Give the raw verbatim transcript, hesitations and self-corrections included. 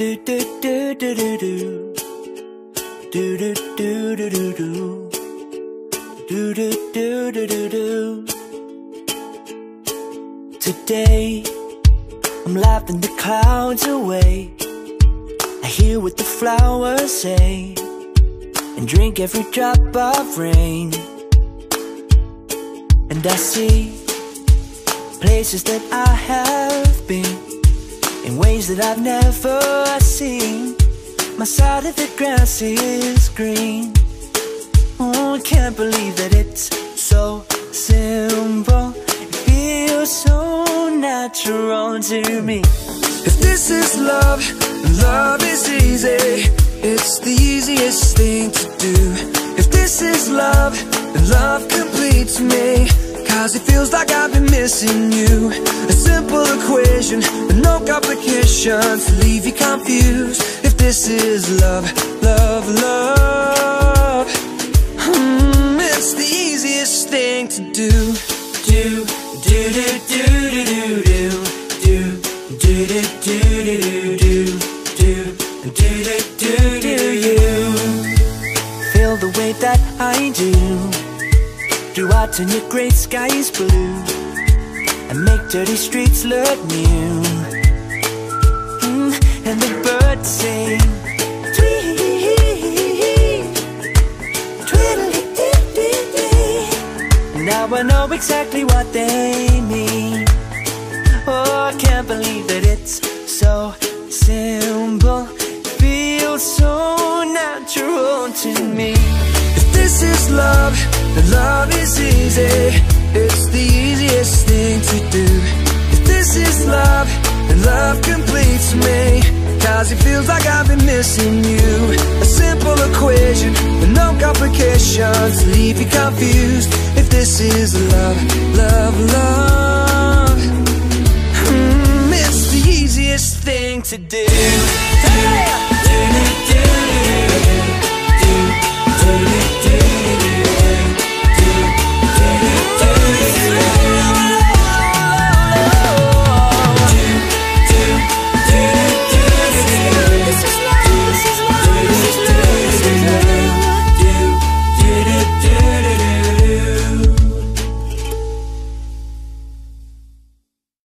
do do do do do do do do do do do do do do do do do do. Today I'm laughing the clouds away. I hear what the flowers say and drink every drop of rain. And I see places that I have been in ways that I've never seen. My side of the grass is green. Oh, I can't believe that it's so simple. It feels so natural to me. If this is love, and love is easy, it's the easiest thing to do. If this is love, then love completes me, cause it feels like I've been missing you. A simple equation with no complications to leave you confused. If this is love, love, love, hmm, it's the easiest thing to do. Do, do, do, do, do, do, do. Do, do, do, do, do, do. Do, do, do, do, do, you feel the way that I do? Do I turn your gray skies blue and make dirty streets look new? Mm, and the birds sing tweet, tweedly-dee-dee-dee. Now I know exactly what they mean. Oh, I can't believe that it's so simple. It feels so natural to me. If this is love, then love is easy. It's the easiest thing to do. If this is love, then love completes me, cause it feels like I've been missing you. A simple equation with no complications to leave you confused. If this is love, love, love, hmm, it's the easiest thing to do. Hey!